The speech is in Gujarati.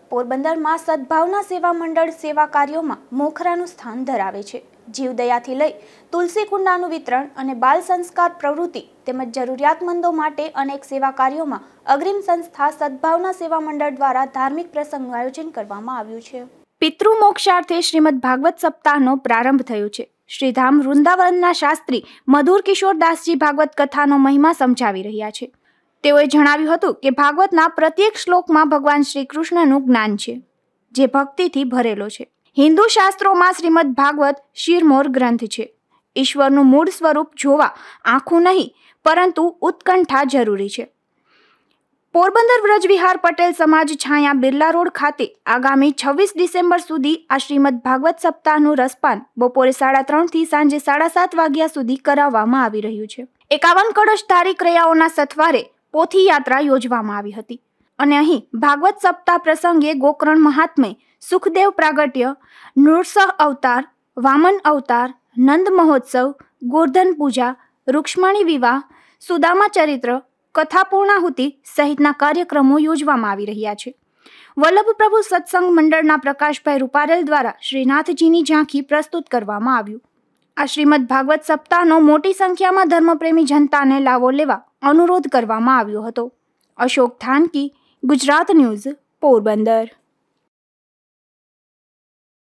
પોરબંદરમાં સદભાવના સેવા મંડળ સેવા કાર્યોમાં મોખરાનું સ્થાન ધરાવે છે। જીવદયાથી લઈ તુલસી કુંડાનું વિતરણ અને બાલ સંસ્કાર પ્રવૃત્તિ તેમજ જરૂરિયાતમંદો માટે અનેક સેવા કાર્યોમાં અગ્રીમ સંસ્થા સદભાવના સેવા મંડળ દ્વારા ધાર્મિક પ્રસંગનું આયોજન કરવામાં આવ્યું છે। પિતૃ મોક્ષાર્થે શ્રીમદ ભાગવત સપ્તાહનો પ્રારંભ થયો છે। શ્રીધામ વૃંદાવનના શાસ્ત્રી મધુર કિશોરદાસજી ભાગવત કથાનો મહિમા સમજાવી રહ્યા છે। તેઓએ જણાવ્યું હતું કે ભાગવતના પ્રત્યેક શ્લોકમાં ભગવાન શ્રી કૃષ્ણનું જ્ઞાન છે, જે ભક્તિથી ભરેલો છે। હિન્દુ શાસ્ત્રોમાં શ્રીમદ ભાગવત શિરમોર ગ્રંથ છે। ઈશ્વરનું મૂળ સ્વરૂપ જોવા આંખું નહીં પરંતુ ઉત્કંઠા જરૂરી છે। પોરબંદર વ્રજવિહાર પટેલ સમાજ છાયા બિરલા રોડ ખાતે આગામી 26 ડિસેમ્બર સુધી આ શ્રીમદ ભાગવત સપ્તાહનું રસપાન બપોરે 3:30 થી સાંજે 7:30 વાગ્યા સુધી કરાવવામાં આવી રહ્યું છે। 51 કળશધારી ક્રિયાઓના સથવારે પોથી યાત્રા યોજવામાં આવી હતી અને અહીં ભાગવત સપ્તાહ પ્રસંગે ગોકર્ણ મહાત્મ્ય, સુખદેવ પ્રાગટ્ય, નૃસિંહ અવતાર, વામન અવતાર, નંદ મહોત્સવ, ગોર્ધન પૂજા, રૂક્ષ્મણી વિવાહ, સુદામા ચરિત્ર, કથા પૂર્ણાહુતિ સહિતના કાર્યક્રમો યોજવામાં આવી રહ્યા છે। વલ્લભ પ્રભુ સત્સંગ મંડળના પ્રકાશભાઈ રૂપારેલ દ્વારા શ્રીનાથજીની ઝાંખી પ્રસ્તુત કરવામાં આવ્યું। આ શ્રીમદ ભાગવત સપ્તાહનો મોટી સંખ્યામાં ધર્મપ્રેમી જનતાને લાવો લેવા અનુરોધ કરવામાં આવ્યો હતો। અશોક થાનકી, ગુજરાત ન્યૂઝ, પોરબંદર।